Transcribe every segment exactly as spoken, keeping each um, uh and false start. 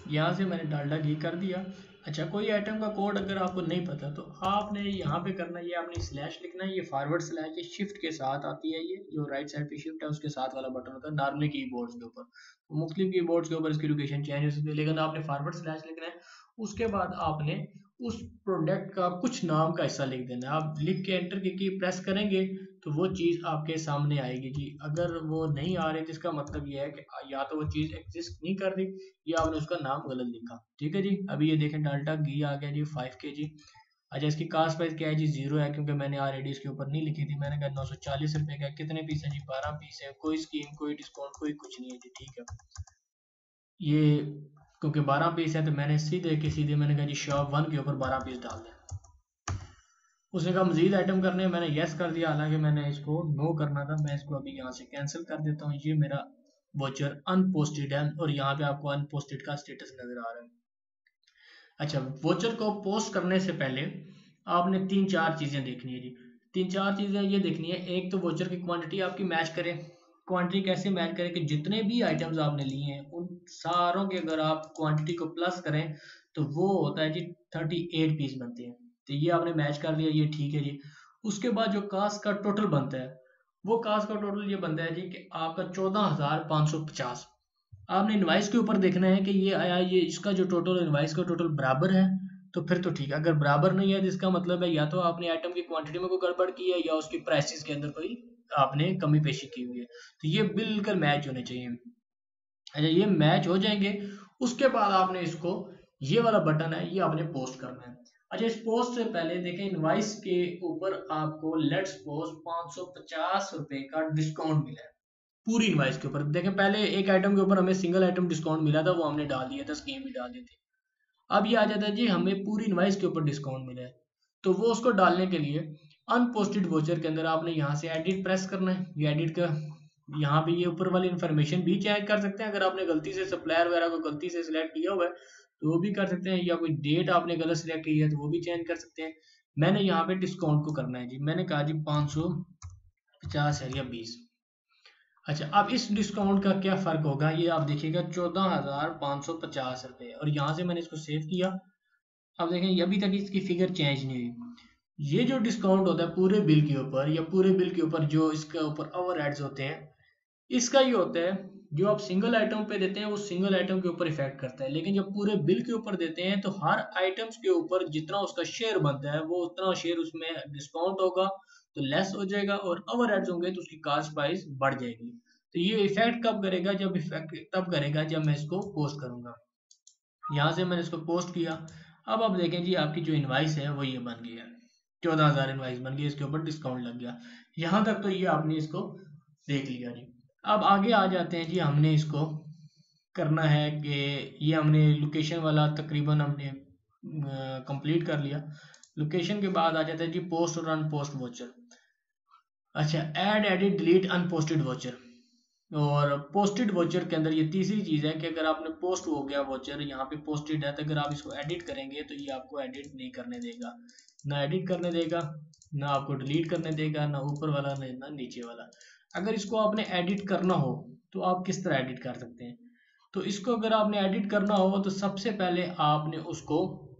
यहाँ से मैंने डालडा घी कर दिया। अच्छा, कोई आइटम का कोड अगर आपको नहीं पता तो आपने यहाँ पे करना है, ये आपने स्लैश लिखना है, ये फॉरवर्ड स्लैश, ये शिफ्ट के साथ आती है, ये जो राइट साइड पे शिफ्ट है उसके साथ वाला बटन होता है नॉर्मली कीबोर्ड्स के ऊपर। मुख्तलिफ कीबोर्ड्स के ऊपर इसकी लोकेशन चेंज हो सकती है, लेकिन आपने फॉरवर्ड स्लैश लिखना है। उसके बाद आपने उस प्रोडक्ट का कुछ नाम का हिस्सा लिख देना है। आप लिख के एंटर की की प्रेस करेंगे तो वो चीज़ आपके सामने आएगी जी। अगर वो नहीं आ रही तो इसका मतलब ये है कि या तो वो चीज़ एग्जिस्ट नहीं कर रही या आपने उसका नाम गलत लिखा। ठीक है जी। अभी ये देखें डाल्टा घी आ गया जी फाइव के जी। अच्छा, इसकी कास्ट प्राइस क्या है जी? जीरो है, क्योंकि मैंने ऑलरेडी इसके ऊपर नहीं लिखी थी। मैंने कहा नौ सौ चालीस रुपये का। कितने पीस है जी? बारह पीस है। कोई स्कीम, कोई डिस्काउंट, कोई कुछ नहीं है जी। ठीक है, ये क्योंकि बारह पीस है तो मैंने सीधे के सीधे मैंने कहा जी शॉप वन के ऊपर बारह पीस डाल दें। उसने कहा मजीद आइटम करने, मैंने यस कर दिया, हालांकि मैंने इसको नो करना था। मैं इसको अभी यहाँ से कैंसिल कर देता हूँ। ये मेरा वोचर अनपोस्टेड है और यहाँ पे आपको अनपोस्टेड का स्टेटस नजर आ रहा है। अच्छा, वोचर को पोस्ट करने से पहले आपने तीन चार चीजें देखनी है जी। तीन चार चीजें ये देखनी है। एक तो वोचर की क्वांटिटी आपकी मैच करे। क्वांटिटी कैसे मैच करें कि जितने भी आइटम्स आपने लिए हैं उन सारों के अगर आप क्वांटिटी को प्लस करें तो वो होता है जी थर्टी एट पीस बनते हैं। तो ये आपने मैच कर लिया, ये ठीक है जी। उसके बाद जो कास्ट का टोटल बनता है, वो कास्ट का टोटल ये बनता है जी कि आपका चौदह हजार पाँच सौ पचास। आपने इनवाइस के ऊपर देखना है कि ये आया, ये इसका जो टोटल इनवाइस का टोटल बराबर है तो फिर तो ठीक है। अगर बराबर नहीं है तो इसका मतलब है या तो आपने आइटम की क्वांटिटी में कोई गड़बड़ की है या उसकी प्राइसेस के अंदर कोई आपने कमी पेशी की हुई है। तो ये बिल्कुल मैच होने चाहिए। अच्छा, ये मैच हो जाएंगे। उसके बाद आपने इसको, ये वाला बटन है, ये आपने पोस्ट करना है। अच्छा, इस पोस्ट से पहले देखें इनवाइस के ऊपर आपको लेट्स पोस्ट पाँच सौ पचास रुपए का डिस्काउंट मिला है पूरी इनवाइस के ऊपर। देखें पहले एक आइटम के ऊपर हमें सिंगल आइटम डिस्काउंट मिला था, वो हमने डाल दिया था, स्कीम भी डाल दी थी। अब ये आ जाता है जी हमें पूरी इनवाइस के ऊपर डिस्काउंट मिला है, तो वो उसको डालने के लिए अनपोस्टेड वोचर के अंदर आपने यहाँ से एडिट प्रेस करना है। ये एडिट का यहाँ पे ये ऊपर वाली इन्फॉर्मेशन भी चेंज कर सकते हैं। अगर आपने गलती से सप्लायर वगैरह को गलती से सिलेक्ट किया हुआ है तो वो भी कर सकते हैं, या कोई डेट आपने गलत सिलेक्ट की है तो वो भी चेंज कर सकते हैं। मैंने यहाँ पे डिस्काउंट को करना है जी। मैंने कहा जी पाँच सौ पचास है या बीस। अच्छा, अब इस डिस्काउंट का क्या फर्क होगा ये आप देखिएगा, चौदह हजार पाँच सौ पचास रुपये। और यहाँ से मैंने इसको सेव किया। अब देखें अभी तक इसकी फिगर चेंज नहीं हुई। ये जो डिस्काउंट होता है पूरे बिल के ऊपर, या पूरे बिल के ऊपर जो इसके ऊपर ओवर एड्स होते हैं, इसका ये होता है जो आप सिंगल आइटम पे देते हैं वो सिंगल आइटम के ऊपर इफेक्ट करता है, लेकिन जब पूरे बिल के ऊपर देते हैं तो हर आइटम्स के ऊपर जितना उसका शेयर बनता है वो उतना शेयर उसमें डिस्काउंट होगा तो लेस हो जाएगा, और ओवर एड्स होंगे तो उसकी कास्ट प्राइस बढ़ जाएगी। तो ये इफेक्ट कब करेगा? जब इफेक्ट तब करेगा जब मैं इसको पोस्ट करूंगा। यहाँ से मैंने इसको पोस्ट किया। अब आप देखें जी आपकी जो इनवाइस है वो ये बन गई है, चौदह हजार इनवाइस बन गई, इसके ऊपर डिस्काउंट लग गया। यहाँ तक तो ये आपने इसको देख लिया जी। अब आगे आ जाते हैं जी, हमने इसको करना है कि ये हमने लोकेशन वाला तकरीबन हमने कंप्लीट कर लिया। लोकेशन के बाद आ जाता है जी पोस्ट और अनपोस्ट वोचर। अच्छा, add edit delete unposted voucher. और पोस्टेड वोचर के अंदर ये तीसरी चीज़ है कि अगर आपने पोस्ट हो गया वोचर यहाँ पे पोस्टेड है तो अगर आप इसको एडिट करेंगे तो ये आपको एडिट नहीं करने देगा। ना एडिट करने देगा, ना आपको डिलीट करने देगा, ना ऊपर वाला ना ना नीचे वाला। अगर इसको आपने एडिट करना हो तो आप किस तरह एडिट कर सकते हैं? तो इसको अगर आपने एडिट करना हो तो सबसे पहले आपने उसको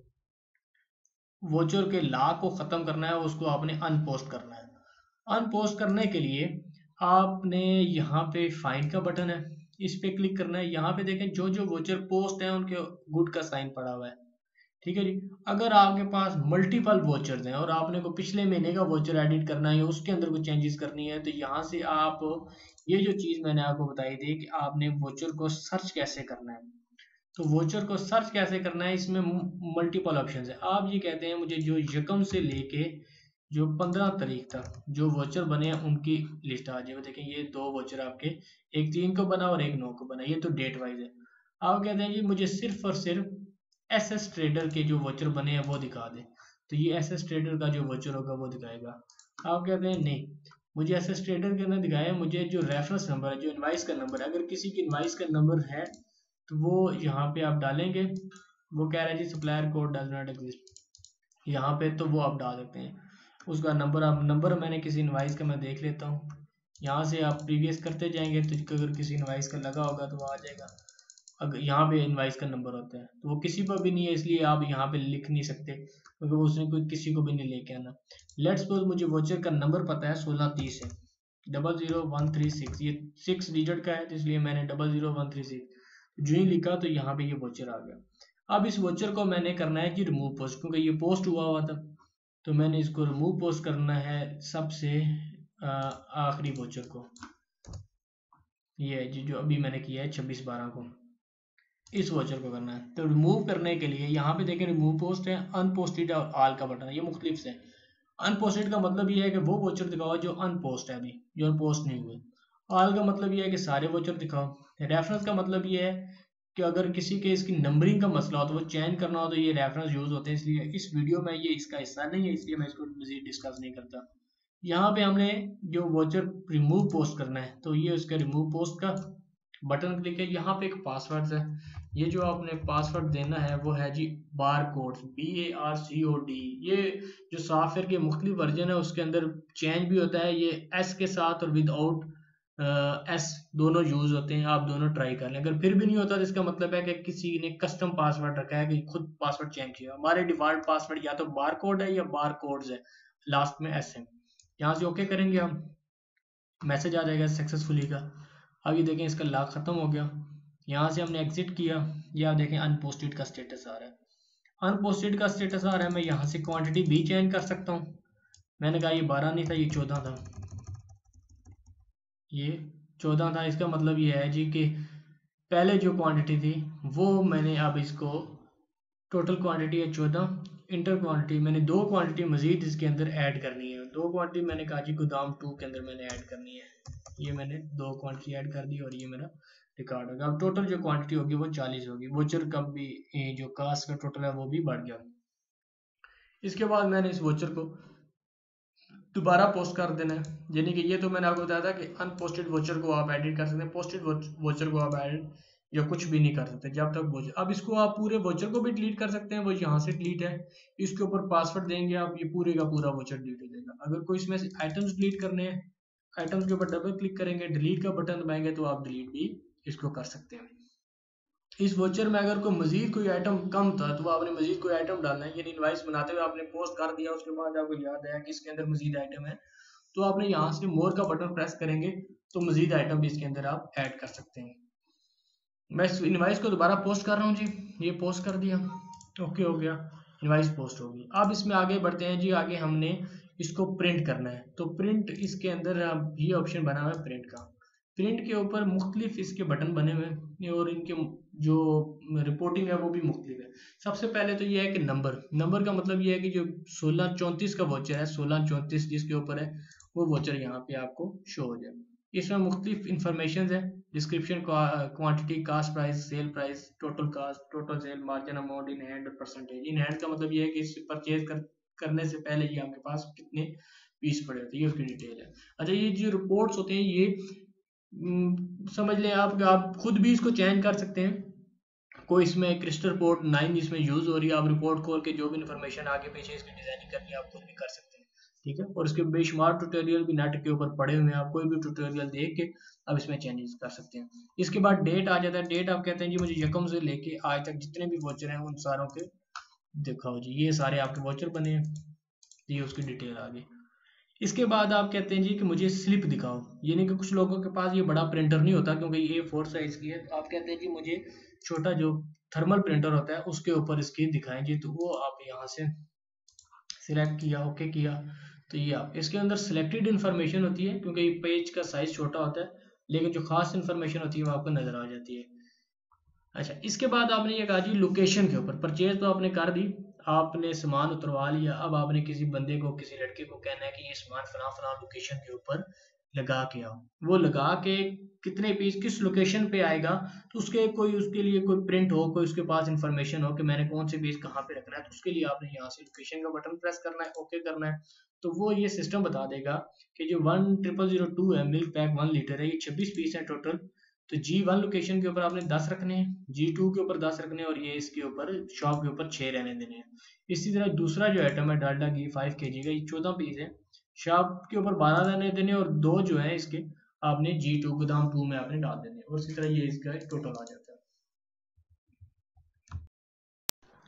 वोचर के लॉ को ख़त्म करना है, उसको आपने अनपोस्ट करना है। अनपोस्ट करने के लिए आपने यहाँ पे फाइंड का बटन है, इस पे क्लिक करना है। यहाँ पे देखें जो जो वोचर पोस्ट है उनके गुड का साइन पड़ा हुआ है। ठीक है जी। अगर आपके पास मल्टीपल वोचर्स हैं और आपने को पिछले महीने का वोचर एडिट करना है या उसके अंदर कुछ चेंजेस करनी है तो यहाँ से आप ये जो चीज़ मैंने आपको बताई थी कि आपने वोचर को सर्च कैसे करना है। तो वोचर को सर्च कैसे करना है, इसमें मल्टीपल ऑप्शन है। आप ये कहते हैं मुझे जो यकम से लेके जो पंद्रह तारीख तक जो वोचर बने हैं उनकी लिस्ट आ जाए। देखें ये दो वोचर आपके, एक तीन को बना और एक नौ को बना, ये तो डेट वाइज है। आप कहते हैं जी मुझे सिर्फ और सिर्फ एस एस ट्रेडर के जो वोचर बने हैं वो दिखा दे, तो ये एस एस ट्रेडर का जो वोचर होगा वो दिखाएगा। आप कहते हैं नहीं, मुझे एस एस ट्रेडर के ना दिखाए, मुझे जो रेफरेंस नंबर है, जो इनवाइस का नंबर है, अगर किसी की इनवाइस का नंबर है तो वो यहाँ पे आप डालेंगे। वो कह रहा है जी supplier code does not exist, यहाँ पे तो वो आप डाल सकते हैं उसका नंबर। आप नंबर मैंने किसी इनवाइस का मैं देख लेता हूँ, यहाँ से आप प्रीवियस करते जाएंगे तो अगर किसी इनवाइस का लगा होगा तो वो आ जाएगा। अगर यहाँ पे इनवाइस का नंबर होता है तो वो किसी पर भी नहीं है, इसलिए आप यहाँ पे लिख नहीं सकते क्योंकि वो उसने कोई किसी को भी नहीं लेके आना। लेट्स सपोज मुझे वोचर का नंबर पता है सोलह तीस है, double zero one three six, ये सिक्स डिजिट का है तो इसलिए मैंने double zero one three six जो ही लिखा तो यहाँ पे ये वोचर आ गया। अब इस वोचर को मैंने करना है कि रिमूव पोस्ट, क्योंकि ये पोस्ट हुआ हुआ था तो मैंने इसको रिमूव पोस्ट करना है सबसे आखिरी वोचर को। ये है जी जो अभी मैंने किया है छब्बीस बारह को, इस वोचर को करना है। तो रिमूव करने के लिए यहाँ पे देखें रिमूव पोस्ट है, अनपोस्टेड और आल का बटन है, ये मुख्तलिफ से। अनपोस्टेड का मतलब ये है कि वो वोचर दिखाओ जो अनपोस्ट है, अभी जो अनपोस्ट नहीं हुए। आल का मतलब ये है कि सारे वोचर दिखाओ। रेफरेंस का मतलब ये है कि अगर किसी के इसकी नंबरिंग का मसला हो तो वो चेंज करना हो तो ये रेफरेंस यूज होते हैं, इसलिए इस वीडियो में ये इसका हिस्सा नहीं है, इसलिए मैं इसको मजीद डिस्कस नहीं करता। यहाँ पे हमने जो वोचर रिमूव पोस्ट करना है तो ये उसका रिमूव पोस्ट का बटन क्लिक है। यहाँ पे एक पासवर्ड है, ये जो आपने पासवर्ड देना है वो है जी bar code, B A R C O D. ये जो सॉफ्टवेयर के मुख्तलिफ वर्जन है उसके अंदर चेंज भी होता है, ये एस के साथ और विदाउट एस दोनों यूज होते हैं, आप दोनों ट्राई कर लें। अगर फिर भी नहीं होता तो इसका मतलब है कि किसी ने कस्टम पासवर्ड रखा है कि खुद पासवर्ड चेंज किया। हमारे डिफॉल्ट पासवर्ड या तो बार कोड है या बार कोड्स है, लास्ट में एस है। यहाँ से ओके करेंगे हम, मैसेज आ जाएगा सक्सेसफुली का। अब ये देखें इसका लॉक खत्म हो गया। यहाँ से हमने एग्जिट किया, या देखें अनपोस्टेड का स्टेटस आ रहा है। अनपोस्टेड का स्टेटस आ रहा है, मैं यहाँ से क्वांटिटी भी चेंज कर सकता हूँ। मैंने कहा ये बारह नहीं था, ये चौदह था, ये चौदह था। इसका मतलब ये है जी कि पहले जो क्वांटिटी थी वो मैंने अब इसको टोटल क्वांटिटी है चौदह, इंटर क्वांटिटी मैंने दो क्वांटिटी मजीद इसके अंदर ऐड करनी है। दो क्वांटिटी मैंने कहा जी गोदाम टू के अंदर मैंने ऐड करनी है, ये मैंने दो क्वांटिटी ऐड कर दी और ये मेरा रिकॉर्ड होगा। अब टोटल जो क्वांटिटी होगी वो चालीस होगी। वोचर का भी जो कास्ट का टोटल है वो भी बढ़ गया। इसके बाद मैंने इस वोचर को दोबारा पोस्ट कर देना है, यानी कि ये तो मैंने आपको बताया था कि अनपोस्टेड वोचर को आप एडिट कर सकते हैं, पोस्टेड वोचर को आप एडिट या कुछ भी नहीं कर सकते जब तक वोचर। अब इसको आप पूरे वोचर को भी डिलीट कर सकते हैं, वो यहाँ से डिलीट है, इसके ऊपर पासवर्ड देंगे आप, ये पूरे का पूरा वोचर डिलीट हो जाएगा। अगर कोई इसमें से आइटम्स डिलीट करने हैं, आइटम्स के ऊपर डबल क्लिक करेंगे, डिलीट का बटन दबाएंगे तो आप डिलीट भी इसको कर सकते हैं। इस वोचर में अगर कोई मजीद कोई आइटम कम था तो आपने मजीद कोई आइटम डालना है, यानी इनवाइस बनाते हुए आपने पोस्ट कर दिया, उसके बाद आपको याद आया कि इसके अंदर मजीद आइटम है तो आपने यहाँ से मोर का बटन प्रेस करेंगे तो मजीद आइटम भी इसके अंदर आप ऐड कर सकते हैं। मैं इस इनवाइस को दोबारा पोस्ट कर रहा हूँ जी, ये पोस्ट कर दिया, ओके हो गया, इनवाइस पोस्ट होगी। अब इसमें आगे बढ़ते हैं जी, आगे हमने इसको प्रिंट करना है। तो प्रिंट इसके अंदर ये ऑप्शन बना हुआ है प्रिंट का। प्रिंट के ऊपर मुख्तलिफ इसके बटन बने हुए हैं और इनके जो रिपोर्टिंग है वो भी मुख्तलिफ है। सबसे पहले तो ये है कि नंबर, नंबर का मतलब ये है कि जो सोलह चौंतीस का वोचर है, सोलह चौंतीस जिसके ऊपर है वो वोचर यहाँ पे आपको शो हो जाए। इसमें मुख्तलिफ इंफॉर्मेशन है, description, quantity, cost price, sale price, total cost, total sale, margin amount, in hand और परसेंटेज। इन हैंड का मतलब ये है कि इस परचेज कर, करने से पहले ये आपके पास कितने पीस पड़े होते हैं, ये उसकी डिटेल है। अच्छा, ये जो रिपोर्ट्स होते हैं ये समझ लें आप आप खुद भी इसको चेंज कर सकते हैं। कोई इसमें क्रिस्टल रिपोर्ट नाइन इसमें यूज हो रही है, आप रिपोर्ट खोल के जो भी इंफॉर्मेशन आगे पीछे इसकी डिजाइनिंग करनी है आप खुद भी कर सकते हैं, ठीक है। और इसके बेशुमार ट्यूटोरियल भी नेट के ऊपर पड़े हुए हैं, आप कोई भी ट्यूटोरियल देख के अब इसमें चेंजेस कर सकते हैं। इसके बाद डेट आ जाता है। डेट आप कहते हैं जी मुझे यकम से लेके आज तक जितने भी वोचर हैं उन सारों के दिखाओ जी, ये सारे आपके वोचर बने हैं, ये उसकी डिटेल आ गई। इसके बाद आप कहते हैं जी कि मुझे स्लिप दिखाओ, यानी कि कुछ लोगों के पास ये बड़ा प्रिंटर नहीं होता क्योंकि ये फोर साइज की है, तो आप कहते हैं जी मुझे छोटा जो थर्मल प्रिंटर होता है उसके ऊपर इसकी दिखाएं जी, तो वो आप यहाँ से सिलेक्ट किया, ओके किया, तो ये आप इसके अंदर सिलेक्टेड इन्फॉर्मेशन होती है क्योंकि पेज का साइज छोटा होता है, लेकिन जो खास इन्फॉर्मेशन होती है वो आपको नजर आ जाती है। अच्छा, इसके बाद आपने ये कहा जी लोकेशन के ऊपर, परचेज तो आपने कर दी, आपने सामान उतरवा लिया, अब आपने किसी बंदे को, किसी लड़के को कहना है कि ये सामान फला फला लोकेशन के ऊपर लगा के आओ। वो लगा के कितने पीस किस लोकेशन पे आएगा तो उसके कोई उसके लिए कोई प्रिंट हो, कोई उसके पास इंफॉर्मेशन हो कि मैंने कौन से पीस कहाँ पे रखना है, तो उसके लिए आपने यहाँ से लोकेशन का बटन प्रेस करना है, ओके करना है। तो वो ये सिस्टम बता देगा कि जो वन ट्रिपल जीरो टू है मिल्क पैक वन लीटर है, ये छब्बीस पीस है टोटल, तो जी वन लोकेशन के ऊपर आपने दस रखने हैं, जी टू के ऊपर दस रखने हैं और ये इसके ऊपर शॉप के ऊपर छः रहने देने हैं। इसी तरह दूसरा जो आइटम है डालडा घी फाइव के जी का, ये चौदह पीस है, शॉप के ऊपर बारह रहने देने और दो जो है इसके आपने जी टू गोदाम टू में आपने डाल देने और इसी तरह ये इसका टोटल आ जाता है।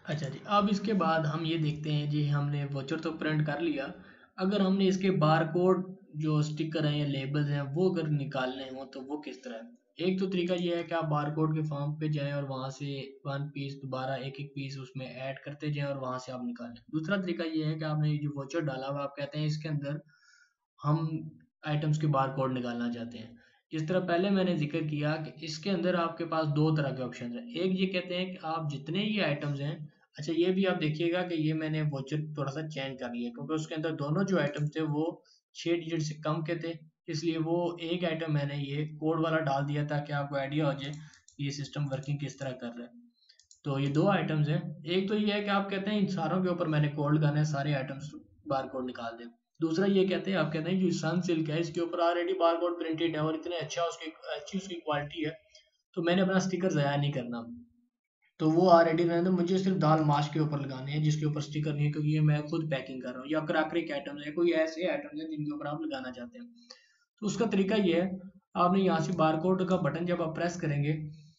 अच्छा जी, अब इसके बाद हम ये देखते हैं जी, हमने वाउचर तो प्रिंट कर लिया। अगर हमने इसके बारकोड जो स्टिकर हैं या लेबल्स हैं वो अगर निकालने हो तो वो किस तरह है। एक तो तरीका ये है कि आप बारकोड के फॉर्म पे जाएं और वहां से वन पीस दोबारा एक एक पीस उसमें ऐड करते जाएं और वहां से आप निकालें। दूसरा तरीका ये है कि आपने ये जो वाउचर डाला हुआ, आप कहते हैं इसके अंदर हम आइटम्स के बारकोड निकालना चाहते हैं। जिस तरह पहले मैंने जिक्र किया कि इसके अंदर आपके पास दो तरह के ऑप्शन हैं। एक ये कहते हैं कि आप जितने ये आइटम्स हैं, अच्छा ये भी आप देखिएगा कि ये मैंने वोचर थोड़ा सा चेंज कर लिया क्योंकि उसके अंदर दोनों जो आइटम्स थे वो छः डिजिट से कम के थे, इसलिए वो एक आइटम मैंने ये कोड वाला डाल दिया ताकि आपको आइडिया हो जाए ये सिस्टम वर्किंग किस तरह कर रहा है। तो ये दो आइटम्स हैं। एक तो ये है कि आप कहते हैं इन सारों के ऊपर मैंने कोड लगाना है, सारे आइटम्स बार कोड निकाल दें। दूसरा ये कहते हैं, आप कहते हैं जो सन सिल्क है इसके ऊपर ऑलरेडी बार कोड प्रिंटेड है और इतने अच्छा उसकी अच्छी उसकी क्वालिटी है, तो मैंने अपना स्टिकर ज़ाया नहीं करना। तो वो ऑलरेडी रहने, मुझे सिर्फ दाल माश के ऊपर लगाने हैं जिसके ऊपर स्टिकर नहीं है, क्योंकि ये मैं खुद पैकिंग कर रहा हूँ। या क्रॉकरी के आइटम्स है, कोई ऐसे आइटम्स हैं जिनके ऊपर आप लगाना चाहते हैं, तो उसका तरीका ये है, आपने यहाँ से बारकोड का बटन जब आप प्रेस करेंगे,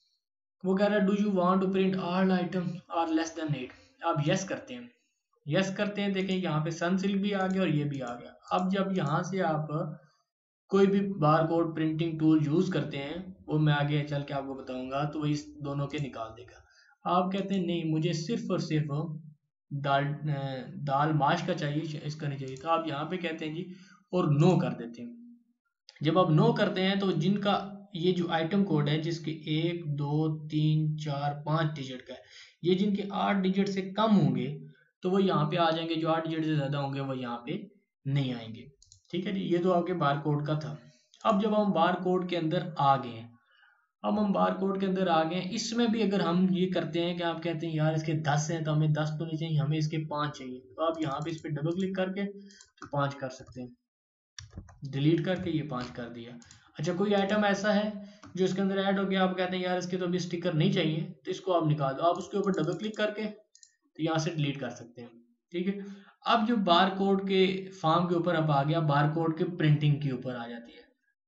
वो कह रहा है do you want to print all item are less than eight. आप यस करते हैं, यस करते हैं। देखें यहाँ पे सनसिल्क भी आ गया और ये भी आ गया। अब जब यहाँ से आप कोई भी bar code printing tool use करते हैं, वो मैं आगे चल के आपको बताऊंगा, तो वो इस दोनों के निकाल देगा। आप कहते हैं नहीं मुझे सिर्फ और सिर्फ दाल दाल माश का चाहिए, इसका नहीं चाहिए, तो आप यहाँ पे कहते हैं जी और नो कर देते हैं। जब आप नो करते हैं तो जिनका ये जो आइटम कोड है जिसके एक दो तीन चार पाँच डिजिट का है, ये जिनके आठ डिजिट से कम होंगे तो वो यहाँ पे आ जाएंगे, जो आठ डिजिट से ज़्यादा होंगे वो यहाँ पे नहीं आएंगे। ठीक है जी, ये तो आपके बार कोड का था। अब जब हम बार कोड के अंदर आ गए हैं, अब हम बार कोड के अंदर आ गए हैं, इसमें भी अगर हम ये करते हैं कि आप कहते हैं यार इसके दस हैं तो हमें दस तो नहीं चाहिए, हमें इसके पाँच चाहिए, तो आप यहाँ पे इस पर डबल क्लिक करके तो पाँच कर सकते हैं, डिलीट करके ये पाँच कर दिया। अच्छा कोई आइटम ऐसा है जो इसके अंदर ऐड हो गया, आप कहते हैं यार इसके तो अभी स्टिकर नहीं चाहिए, तो इसको आप निकाल दो, आप उसके ऊपर डबल क्लिक करके तो यहाँ से डिलीट कर सकते हैं। ठीक है, अब जो बार कोड के फॉर्म के ऊपर अब आ गया, बार कोड के प्रिंटिंग के ऊपर आ जाती है।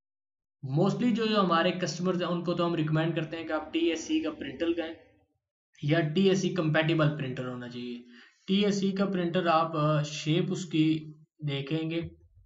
मोस्टली जो जो हमारे कस्टमर्स हैं उनको तो हम रिकमेंड करते हैं कि आप टी एस सी का प्रिंटर लगाएं या T S C compatible printer होना चाहिए। टी एस सी का प्रिंटर आप शेप उसकी देखेंगे।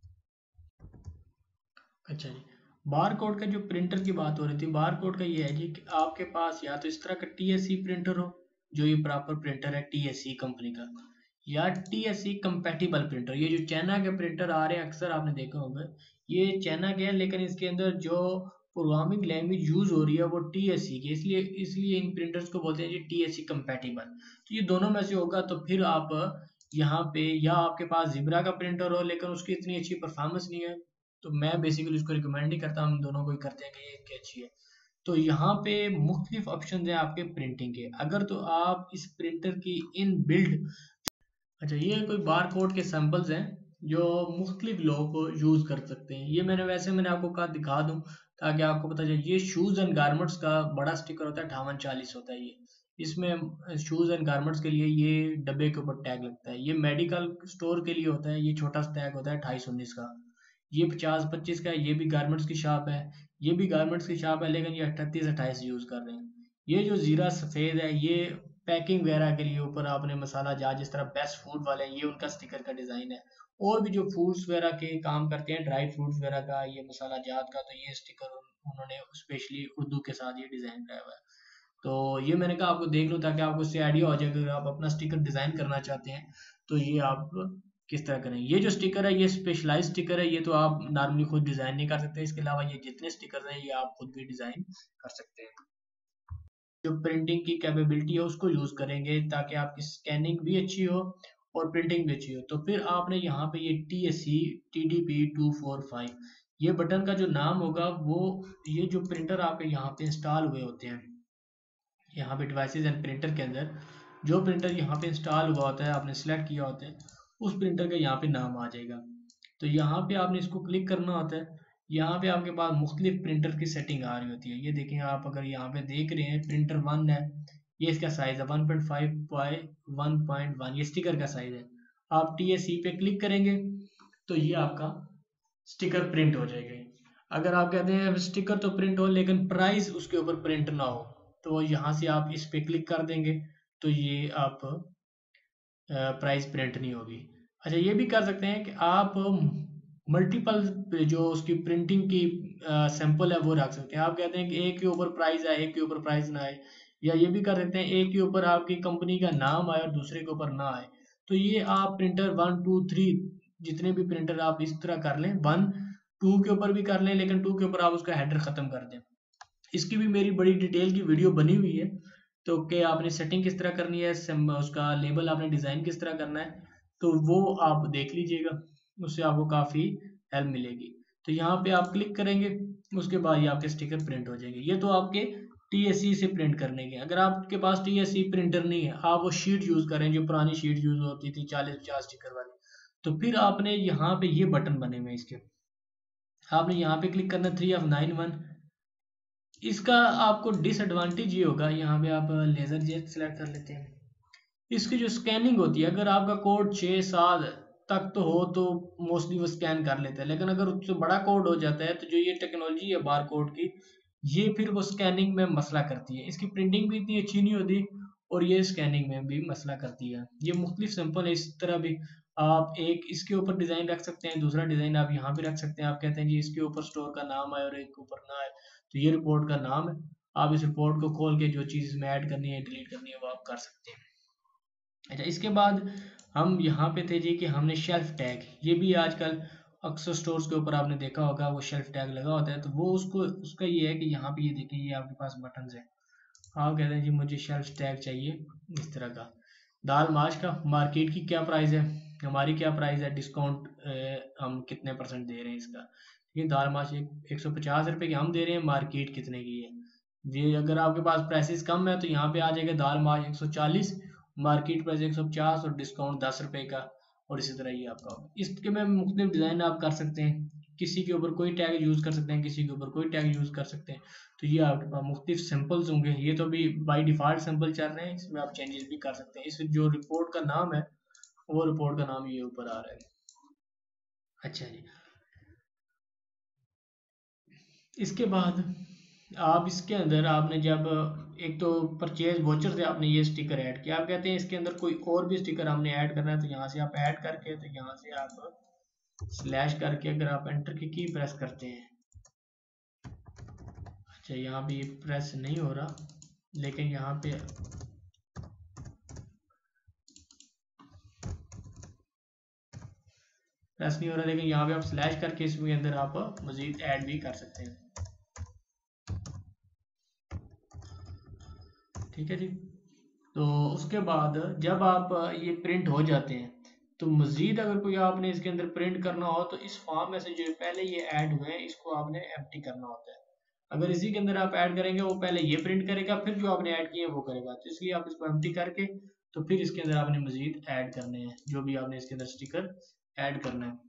अच्छा जी, बार कोड का जो प्रिंटर की बात हो रही थी, बार कोड का ये है जी कि आपके पास या तो इस तरह का टी एस सी प्रिंटर हो, जो ये प्रॉपर प्रिंटर है टी एस सी कंपनी का, या T S C compatible printer. ये जो चाइना के प्रिंटर आ रहे हैं अक्सर आपने देखा होगा, ये चाइना के हैं लेकिन इसके अंदर जो प्रोग्रामिंग लैंग्वेज यूज हो रही है वो टी एस सी की, इसलिए इसलिए इन प्रिंटर्स को बोलते हैं जी टी एस सी कंपेटिबल। तो ये दोनों में से होगा, तो फिर आप यहाँ पे, या आपके पास जिब्रा का प्रिंटर हो लेकिन उसकी इतनी अच्छी परफॉर्मेंस नहीं है, तो मैं बेसिकली उसको रिकमेंड नहीं करता, हम दोनों को ही करते हैं कि ये क्या अच्छी है। तो यहाँ पे मुख्तलिफ ऑप्शन हैं आपके प्रिंटिंग के। अगर तो आप इस प्रिंटर की इन बिल्ड, अच्छा ये कोई बार कोड के सैंपल्स हैं जो मुख्तलिफ लोग यूज़ कर सकते हैं। ये मैंने वैसे मैंने आपको कहा दिखा दूं ताकि आपको पता चले। ये शूज़ एंड गारमेंट्स का बड़ा स्टिकर होता है, अठावन चालीस होता है ये। इसमें शूज़ एंड गारमेंट्स के लिए ये डब्बे के ऊपर टैग लगता है। ये मेडिकल स्टोर के लिए होता है, ये छोटा सा टैग होता है अट्ठाईस उन्नीस का। ये पचास पच्चीस का है, ये भी गारमेंट्स की शॉप है, ये भी गारमेंट्स की शॉप है, लेकिन ये अट्ठतीस अट्ठाईस यूज़ कर रहे हैं। ये जो ज़ीरा सफ़ेद है, ये पैकिंग वगैरह के लिए ऊपर आपने मसाला जहाँ जिस तरह बेस्ट फूड वाले हैं, ये उनका स्टिकर का डिज़ाइन है। और भी जो फूड्स वगैरह के काम करते हैं, ड्राई फ्रूट्स वगैरह का, ये मसाला जात का, तो ये स्टिकर उन्होंने स्पेशली उर्दू के साथ ये डिज़ाइन कराया हुआ है। तो ये मैंने कहा आपको देख लो ताकि आपको उससे आइडिया हो जाए अगर आप अपना स्टिकर डिज़ाइन करना चाहते हैं तो ये आप किस तरह करें। ये जो स्टिकर है ये स्पेशलाइज स्टिकर है, ये तो आप नॉर्मली खुद डिज़ाइन नहीं कर सकते। इसके अलावा ये जितने स्टिकर हैं ये आप खुद भी डिज़ाइन कर सकते हैं। जो प्रिंटिंग की कैपेबिलिटी है उसको यूज़ करेंगे ताकि आपकी स्कैनिंग भी अच्छी हो और प्रिंटिंग भी अच्छी हो। तो फिर आपने यहाँ पे ये T S C T D P two four five, ये बटन का जो नाम होगा वो, ये जो प्रिंटर आपके यहाँ पे इंस्टॉल हुए होते हैं, यहाँ पे डिवाइसेस एंड प्रिंटर के अंदर जो प्रिंटर यहाँ पे इंस्टॉल हुआ होता है, आपने सेलेक्ट किया होता है, उस प्रिंटर का यहाँ पे नाम आ जाएगा। तो यहाँ पे आपने इसको क्लिक करना होता है। यहाँ पे आपके पास मुख्तलिफ प्रिंटर की सेटिंग आ रही होती है। ये देखें आप, अगर यहाँ पे देख रहे हैं प्रिंटर वन है, ये इसका साइज है one point five by one point one, ये स्टिकर का साइज है। आप टी एस सी पे क्लिक करेंगे तो ये आपका स्टिकर प्रिंट हो जाएगा। अगर आप कहते हैं स्टिकर तो प्रिंट हो लेकिन प्राइस उसके ऊपर प्रिंट ना हो, तो यहाँ से आप इस पे क्लिक कर देंगे तो ये आप प्राइस प्रिंट नहीं होगी। अच्छा, ये भी कर सकते हैं कि आप मल्टीपल जो उसकी प्रिंटिंग की सैंपल है वो रख सकते हैं। आप कहते हैं कि एक के ऊपर प्राइस आए, एक के ऊपर प्राइस ना आए, या ये भी कर सकते हैं एक के ऊपर आपकी कंपनी का नाम आए और दूसरे के ऊपर ना आए। तो ये आप प्रिंटर वन टू थ्री जितने भी प्रिंटर आप इस तरह कर लें, वन टू के ऊपर भी कर लें, लेकिन टू के ऊपर आप उसका हेडर ख़त्म कर दें। इसकी भी मेरी बड़ी डिटेल की वीडियो बनी हुई है, तो कि आपने सेटिंग किस तरह करनी है, उसका लेबल आपने डिज़ाइन किस तरह करना है, तो वो आप देख लीजिएगा, उससे आपको काफ़ी हेल्प मिलेगी। तो यहाँ पे आप क्लिक करेंगे, उसके बाद ये आपके स्टिकर प्रिंट हो जाएंगे। ये तो आपके टी एस सी से प्रिंट करने के। अगर आपके पास टी एस सी प्रिंटर नहीं है, आप वो शीट यूज़ करें जो पुरानी शीट यूज़ होती थी चालीस पचास स्टिकर वाली, तो फिर आपने यहाँ पे ये बटन बने हुए इसके, आपने यहाँ पे क्लिक करना थ्री ऑफ नाइन वन। इसका आपको डिसएडवांटेज ये होगा, यहाँ पे आप लेज़र जेट सेलेक्ट कर लेते हैं, इसकी जो स्कैनिंग होती है, अगर आपका कोड छः सात तक तो हो तो मोस्टली वो स्कैन कर लेता है, लेकिन अगर उससे बड़ा कोड हो जाता है तो जो ये टेक्नोलॉजी है बार कोड की, ये फिर वो स्कैनिंग में मसला करती है। इसकी प्रिंटिंग भी इतनी अच्छी नहीं होती और ये स्कैनिंग में भी मसला करती है। ये मुख्तलिफ सिंपल है। इस तरह भी आप एक इसके ऊपर डिज़ाइन रख सकते हैं, दूसरा डिज़ाइन आप यहाँ पे रख सकते हैं। आप कहते हैं जी इसके ऊपर स्टोर का नाम आए और एक ऊपर ना आए, तो ये रिपोर्ट का नाम है, आप इस रिपोर्ट को खोल के जो चीज़ में ऐड करनी है डिलीट करनी है वो आप कर सकते हैं। अच्छा, इसके बाद हम यहाँ पे थे जी कि हमने शेल्फ टैग, ये भी आजकल अक्सर स्टोर्स के ऊपर आपने देखा होगा वो शेल्फ टैग लगा होता है, तो वो उसको उसका ये है कि यहाँ पे ये देखिए ये आपके पास बटन्स है। आप कहते हैं जी मुझे शेल्फ टैग चाहिए इस तरह का। दाल माश का मार्केट की क्या प्राइस है, हमारी क्या प्राइस है, डिस्काउंट हम कितने परसेंट दे रहे हैं इसका। ये दाल माश एक एक सौ पचास रुपये की हम दे रहे हैं, मार्केट कितने की है। ये अगर आपके पास प्राइसेस कम है तो यहाँ पे आ जाएगा दाल माश एक सौ चालीस, मार्केट प्राइस एक सौ पचास और डिस्काउंट दस रुपये का, और इसी तरह ये आपका होगा। इसके में मुख्तलिफ डिज़ाइन आप कर सकते हैं, किसी के ऊपर कोई टैग यूज़ कर सकते हैं, किसी के ऊपर कोई टैग यूज़ कर सकते हैं। तो ये आपके पास मुख्तलिफ सिंपल्स होंगे। ये तो भी बाय डिफ़ॉल्ट सिंपल चल रहे हैं, इसमें आप चेंजेस भी कर सकते हैं। इस जो रिपोर्ट का नाम है वो रिपोर्ट का नाम ये ऊपर आ रहा है। अच्छा जी, इसके बाद आप इसके अंदर आपने जब एक तो परचेज वोचर से आपने ये स्टिकर ऐड किया, आप कहते हैं इसके अंदर कोई और भी स्टिकर हमने ऐड करना है, तो यहाँ से आप ऐड करके, तो यहाँ से आप स्लैश करके अगर आप एंटर की की प्रेस करते हैं, अच्छा यहाँ पे ये प्रेस नहीं हो रहा, लेकिन यहाँ पे प्रेस नहीं हो रहा, लेकिन यहाँ पे आप स्लैश करके इसके अंदर आप मजीद ऐड भी कर सकते हैं। ठीक है जी। तो उसके बाद जब आप ये प्रिंट हो जाते हैं, तो मज़ीद अगर कोई आपने इसके अंदर प्रिंट करना हो तो इस फॉर्म में से जो पहले ये ऐड हुए हैं इसको आपने एम्प्टी करना होता है। अगर इसी के अंदर आप ऐड करेंगे वो पहले ये प्रिंट करेगा, फिर जो आपने ऐड किए वो करेगा, तो इसलिए आप इसको एम्प्टी करके तो फिर इसके अंदर आपने मज़ीद ऐड करने हैं जो भी आपने इसके अंदर स्टिकर ऐड करना है।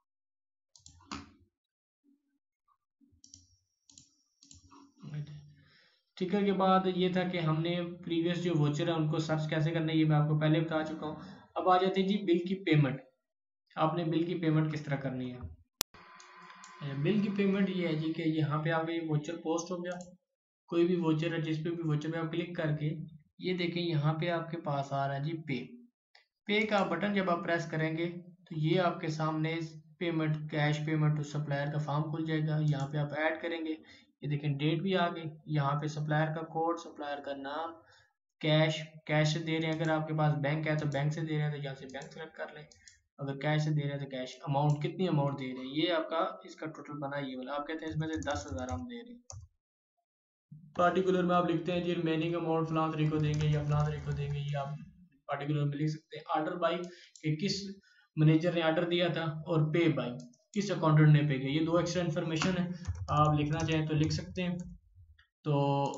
स्टिकर के बाद ये था कि हमने प्रीवियस जो वोचर है उनको सर्च कैसे करना है, ये मैं आपको पहले बता चुका हूँ। अब आ जाते हैं जी बिल की पेमेंट। आपने बिल की पेमेंट किस तरह करनी है। बिल की पेमेंट ये है जी कि यहाँ पे आप ये वोचर पोस्ट हो गया, कोई भी वोचर है जिस पे भी वोचर पे आप क्लिक करके ये देखें यहाँ पे आपके पास आ रहा है जी पे। पे का बटन जब आप प्रेस करेंगे तो ये आपके सामने payment cash payment to supplier का फॉर्म खुल जाएगा। यहाँ पे आप ऐड करेंगे, ये देखें डेट भी आ गई, यहाँ पे सप्लायर का कोड, सप्लायर का नाम, कैश कैश से दे रहे हैं, अगर आपके पास बैंक है तो बैंक से दे रहे हैं तो यहाँ से बैंक सेलेक्ट कर लें, अगर कैश से दे रहे हैं तो कैश, अमाउंट कितनी अमाउंट दे रहे हैं, ये आपका इसका टोटल बना ये वाला। आप कहते हैं इसमें से दस हज़ार हम दे रहे हैं, पार्टिकुलर में आप लिखते हैं जी रिमेनिंग अमाउंट फलां तरीके को देंगे या फलां तरीके को देंगे, ये आप पार्टिकुलर में लिख सकते हैं। ऑर्डर बाई कि किस मैनेजर ने ऑर्डर दिया था, और पे बाई किस अकाउंटेंट ने पे किया, ये दो एक्स्ट्रा इन्फॉर्मेशन है, आप लिखना चाहें तो लिख सकते हैं, तो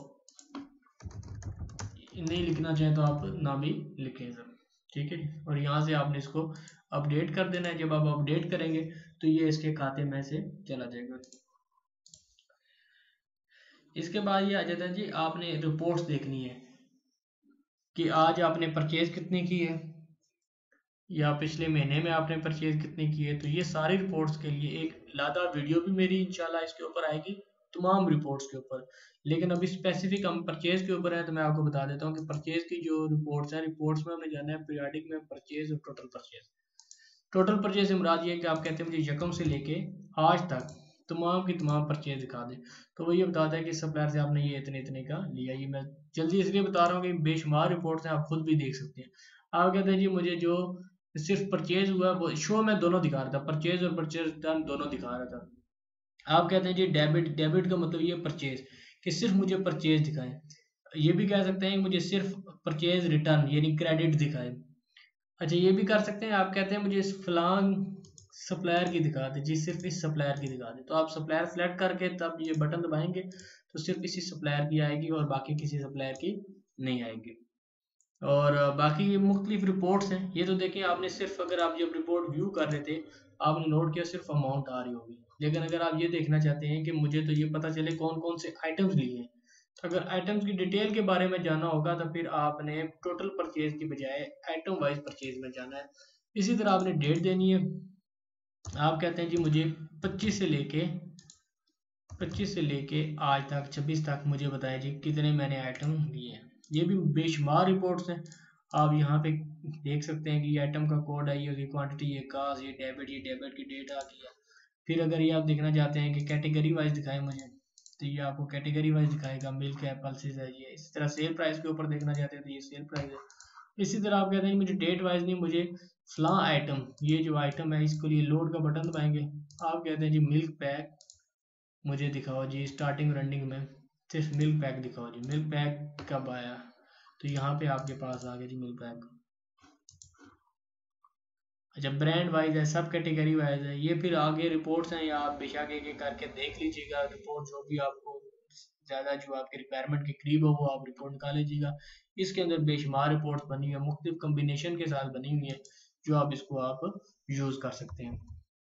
नहीं लिखना चाहें तो आप ना भी लिखें सर। ठीक है, और यहाँ से आपने इसको अपडेट कर देना है। जब आप अपडेट करेंगे तो ये इसके खाते में से चला जाएगा। इसके बाद ये आ जाता है जी आपने रिपोर्ट्स देखनी है कि आज आपने परचेज कितनी की है या पिछले महीने में आपने परचेज कितनी की है। तो ये सारी रिपोर्ट्स के लिए एक लादा वीडियो भी मेरी इंशाल्लाह इसके ऊपर आएगी, तमाम रिपोर्ट्स के ऊपर। लेकिन अभी स्पेसिफिक हम परचेज के ऊपर है, तो मैं आपको बता देता हूँ कि परचेज की जो रिपोर्ट्स हैं, रिपोर्ट्स में हमने जाना है पीरियडिक में परचेज और टोटल परचेज। टोटल परचेज से मुराद ये है कि आप कहते हैं मुझे यकम से लेके आज तक तमाम की तमाम परचेज दिखा दें, तो वो ये बताता है कि सप्लायर से आपने ये इतने इतने का लिया। ये मैं जल्दी इसलिए बता रहा हूँ कि बेशुमार रिपोर्ट्स हैं, आप खुद भी देख सकते हैं। आप कहते हैं जी मुझे जो सिर्फ परचेज हुआ वो शो में दोनों दिखा रहा था, परचेज और परचेज डन दोनों दिखा रहा था। आप कहते हैं जी डेबिट, डेबिट का मतलब ये परचेज कि सिर्फ मुझे परचेज दिखाएं। ये भी कह सकते हैं कि मुझे सिर्फ परचेज रिटर्न यानी क्रेडिट दिखाए। अच्छा, ये भी कर सकते हैं, आप कहते हैं मुझे इस फलान सप्लायर की दिखा दे जी, सिर्फ इस सप्लायर की दिखा दे, तो आप सप्लायर सेलेक्ट करके तब ये बटन दबाएंगे तो सिर्फ इसी सप्लायर की आएगी और बाकी किसी सप्लायर की नहीं आएगी। और बाकी ये मुख्तलिफ रिपोर्ट्स हैं। ये तो देखिए आपने सिर्फ, अगर आप जब रिपोर्ट व्यू कर रहे थे आपने नोट किया सिर्फ अमाउंट आ रही होगी, लेकिन अगर आप ये देखना चाहते हैं कि मुझे तो ये पता चले कौन कौन से आइटम्स लिए हैं, तो अगर आइटम्स की डिटेल के बारे में जानना होगा तो फिर आपने टोटल परचेज की बजाय आइटम वाइज परचेज में जाना है। इसी तरह आपने डेट देनी है। आप कहते हैं जी मुझे पच्चीस से लेके पच्चीस से लेके आज तक छब्बीस तक मुझे बताया जी कितने मैंने आइटम लिए हैं। ये भी बेशुमार रिपोर्ट्स हैं। आप यहाँ पे देख सकते हैं कि ये आइटम का कोड आई होगी, क्वांटिटी, ये काज, ये डेबिट, ये डेबिट की डेट आ गई है। फिर अगर ये आप देखना चाहते हैं कि कैटेगरी वाइज दिखाए मुझे, तो ये आपको कैटेगरी वाइज दिखाएगा, मिल्क है, पल्सेस है। ये इसी तरह सेल प्राइस के ऊपर देखना चाहते हैं तो ये सेल प्राइस है। इसी तरह आप कहते हैं मुझे डेट वाइज नहीं, मुझे फलां आइटम, ये जो आइटम है इसके लिए लोड का बटन दबाएंगे। आप कहते हैं जी मिल्क पैक मुझे दिखाओ जी, स्टार्टिंग रनिंग में सिर्फ मिल्क पैक दिखाओ जी, मिल्क पैक कब आया, तो यहाँ पे आपके पास आ गया जी मिल्क पैक। अच्छा, ब्रांड वाइज है, सब कैटेगरी वाइज है। ये फिर आगे रिपोर्ट्स हैं, या आप बेशक एक एक करके देख लीजिएगा रिपोर्ट, जो भी आपको ज़्यादा जो आपके रिक्वायरमेंट के करीब हो वो आप रिपोर्ट निकाल लीजिएगा। इसके अंदर बेशुमार रिपोर्ट बनी हुई है, मुख्तलिफ कम्बिनेशन के साथ बनी हुई है, जो आप इसको आप यूज़ कर सकते हैं।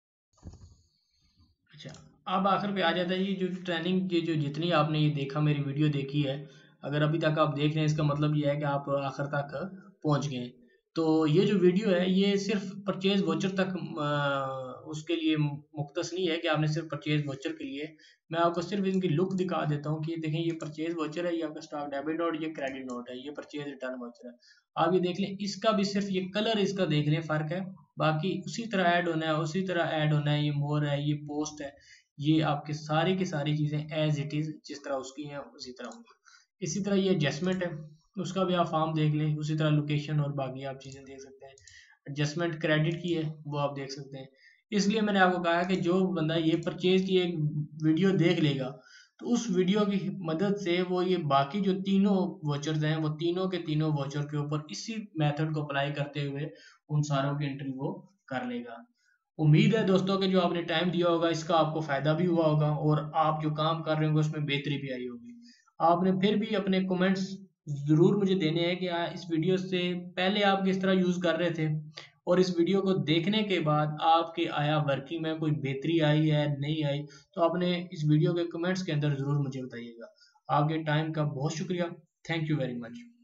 अच्छा, अब आखिर पे आ जाता है ये जो ट्रेनिंग की, जो जितनी आपने ये देखा मेरी वीडियो देखी है, अगर अभी तक आप देख रहे हैं इसका मतलब ये है कि आप आखिर तक पहुंच गए। तो ये जो वीडियो है ये सिर्फ परचेज वोचर तक आ, उसके लिए मुख्तस नहीं है कि आपने सिर्फ परचेज वोचर के लिए। मैं आपको सिर्फ इनकी लुक दिखा देता हूँ कि देखें ये परचेज वोचर है, ये आपका स्टॉक डेबिट नोट, ये क्रेडिट नोट है, ये परचेज रिटर्न वोचर है। आप ये देख लें, इसका भी सिर्फ ये कलर इसका देख लें फ़र्क है, बाकी उसी तरह ऐड होना है, उसी तरह ऐड होना है। ये मोर है, ये पोस्ट है, ये आपके सारी की सारी चीज़ें एज इट इज़ जिस तरह उसकी हैं उसी तरह होंगी। इसी तरह ये एडजस्टमेंट है, उसका भी आप फॉर्म देख लें, उसी तरह लोकेशन और बाकी आप चीज़ें देख सकते हैं। एडजस्टमेंट क्रेडिट की है वो आप देख सकते हैं। इसलिए मैंने आपको कहा कि जो बंदा ये परचेज की एक वीडियो देख लेगा तो उस वीडियो की मदद से वो ये बाकी जो तीनों वोचर्स हैं वो तीनों के तीनों वोचर के ऊपर इसी मेथड को अप्लाई करते हुए उन सारों की एंट्री वो कर लेगा। उम्मीद है दोस्तों कि जो आपने टाइम दिया होगा इसका आपको फ़ायदा भी हुआ होगा और आप जो काम कर रहे होंगे उसमें बेहतरी भी आई होगी। आपने फिर भी अपने कमेंट्स ज़रूर मुझे देने हैं कि आ, इस वीडियो से पहले आप किस तरह यूज़ कर रहे थे और इस वीडियो को देखने के बाद आपके आया वर्किंग में कोई बेहतरी आई है नहीं आई, तो आपने इस वीडियो के कमेंट्स के अंदर ज़रूर मुझे बताइएगा। आपके टाइम का बहुत शुक्रिया। Thank you very much.